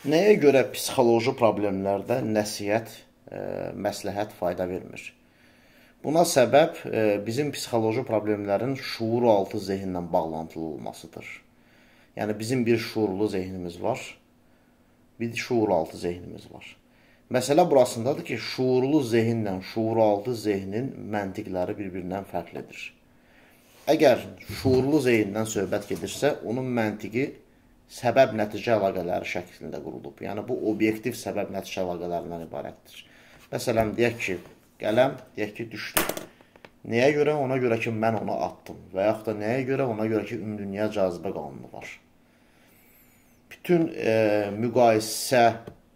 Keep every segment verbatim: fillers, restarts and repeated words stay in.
Nəyə görə psixoloji problemlərdə nəsihət, e, məsləhət fayda vermir? Buna səbəb e, bizim psixoloji problemlərin şuur altı zehinlə bağlantılı olmasıdır. Yəni bizim bir şuurlu zehnimiz var, bir şuur altı zehnimiz var. Məsələ burasındadır ki, şuurlu zehinlə şuur altı zehnin məntiqləri bir-birindən fərqlidir. Əgər şuurlu zehindən söhbət gedirsə, onun məntiqi səbəb-nəticə əlaqələri şəklində qurulub. Yəni, bu obyektiv səbəb-nəticə əlaqələrindən ibarətdir. Məsələn, deyək ki, qələm, deyək ki, düşdü. Nəyə görə? Ona görə ki, mən onu atdım. Və yaxud da nəyə görə? Ona görə ki, ümumdünya cazibə qanunu var. Bütün e, müqayisə,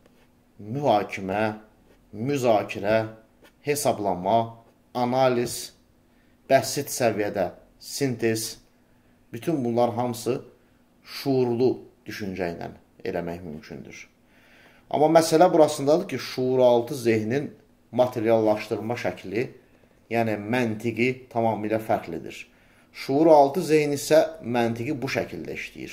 mühakimə, müzakirə, hesablama, analiz, bəsit səviyyədə sintez, bütün bunlar hamısı şuurlu düşüncə ilə eləmək mümkündür. Amma məsələ burasındadır ki, şuuraltı zehnin materiallaşdırma şəkli, yəni məntiqi tamamilə fərqlidir. Şuuraltı zehin isə məntiqi bu şəkildə işləyir.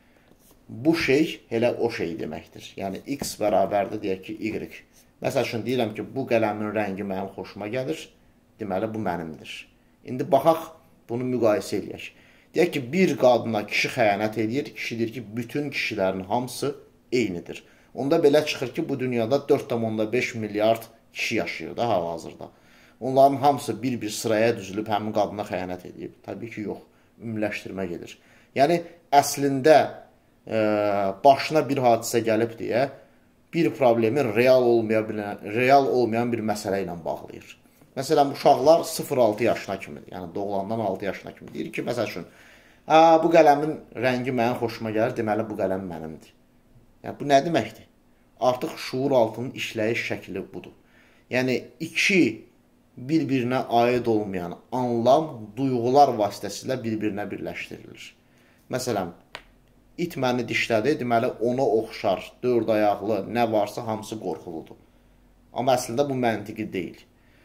Bu şey elə o şey deməkdir. Yəni, x bərabərdir, deyək ki, y. Məsəl üçün, deyirəm ki, bu qələmin rəngi mənim xoşuma gəlir, deməli, bu mənimdir. İndi baxaq, bunu müqayisə eləyək. Deyək ki, bir qadına kişi xəyanət edir, kişi deyir ki, bütün kişilərin hamısı eynidir. Onda belə çıxır ki, bu dünyada dörd tam beş milyard kişi yaşayır da hal-hazırda. Onların hamısı bir-bir sıraya düzülüb həmin qadına xəyanət edib. Təbii ki, yox, ümumiləşdirmə gedir. Yəni, əslində e, başına bir hadisə gəlib deyə bir problemi real olmayan, real olmayan bir məsələ ilə bağlayır. Məsələn, uşaqlar sıfır altı yaşına kimi, yəni doğulandan altı yaşına kimi deyir ki, məsəl üçün, bu qələmin rəngi mənim xoşuma gəlir, deməli bu qələm mənimdir. Yəni, bu nə deməkdir? Artıq şuur altının işləyiş şəkli budur. Yəni, iki bir-birinə aid olmayan anlam, duyğular vasitəsilə bir-birinə birləşdirilir. Məsələn, it məni dişlədi, deməli ona oxşar, dörd ayaqlı, nə varsa hamısı qorxuludur. Amma əslində bu məntiqi deyil.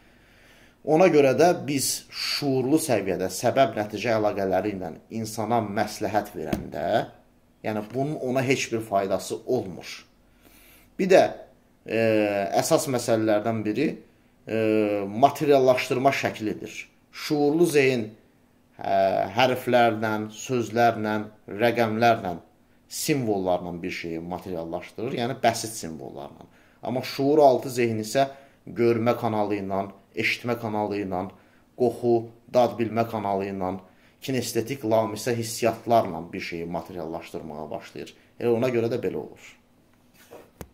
Ona görə də biz şuurlu səviyyədə səbəb-nəticə əlaqələri ilə insana məsləhət verəndə, yəni bunun ona heç bir faydası olmur. Bir də e, əsas məsələlərdən biri e, materiallaşdırma şəklidir. Şuurlu zehin e, hərflərlə, sözlərlə, rəqəmlərlə, simvollarla bir şeyi materiallaşdırır, yəni bəsit simvollarla. Amma şuur altı zehin isə görmə kanalı ilə, eşitmə kanalı ilə, qoxu, dad bilmə kanalı ilə, kinestetik lamisə hissiyatlarla bir şeyi materiallaşdırmağa başlayır. E, ona görə də belə olur.